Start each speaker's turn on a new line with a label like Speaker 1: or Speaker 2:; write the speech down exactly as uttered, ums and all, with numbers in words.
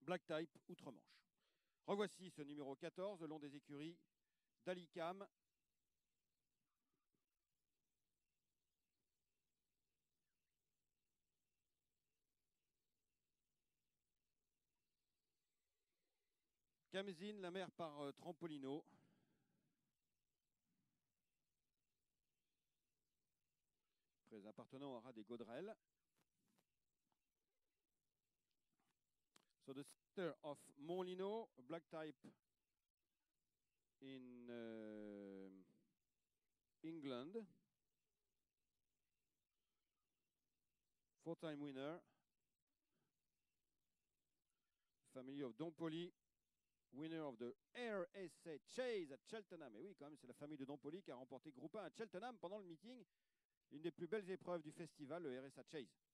Speaker 1: Black Type Outre-Manche. Revoici ce numéro quatorze, le long des écuries d'Alicam. Kamzine, la mère par euh, Trampolino. Près appartenant à des Gaudrelles. So the sister of Monlino, Black Type in uh, England. Four-time winner. Family of Don Poli, winner of the R S A Chase at Cheltenham. Et oui, quand même, c'est la famille de Don Poli qui a remporté Groupe un à Cheltenham pendant le meeting. Une des plus belles épreuves du festival, le R S A Chase.